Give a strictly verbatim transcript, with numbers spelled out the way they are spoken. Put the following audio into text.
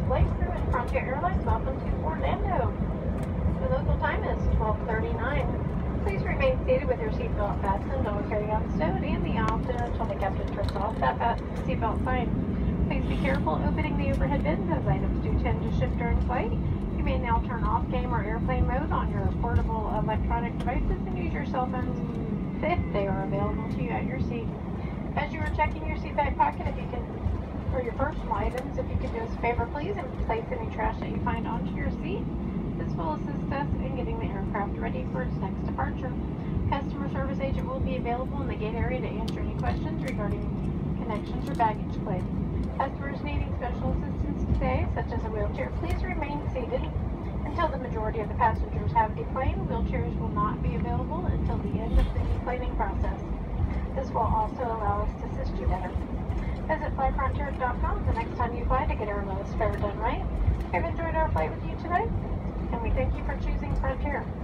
flight crew and Frontier Airlines, welcome to Orlando. The local time is twelve thirty-nine. Please remain seated with your seatbelt fastened, all carry-on stowed, and the option until the captain turns off that seatbelt sign. Please be careful opening the overhead bins as items do tend to shift during flight. You may now turn off game or airplane mode on your portable electronic devices and use your cell phones if they are available to you at your seat. As you are checking your seat back pocket, if you can, or your personal items, if you could do us a favor, please, and place any trash that you find onto your seat. This will assist us in getting the aircraft ready for its next departure. Customer service agent will be available in the gate area to answer any questions regarding connections or baggage claim. Customers needing special assistance today, such as a wheelchair, please remain seated until the majority of the passengers have deplaned. Wheelchairs will not be available until the end of the deplaning process. This will also allow us to assist you better. Visit fly frontier dot com the next time you fly to get our lowest fare done right. I've enjoyed our flight with you today, and we thank you for choosing Frontier.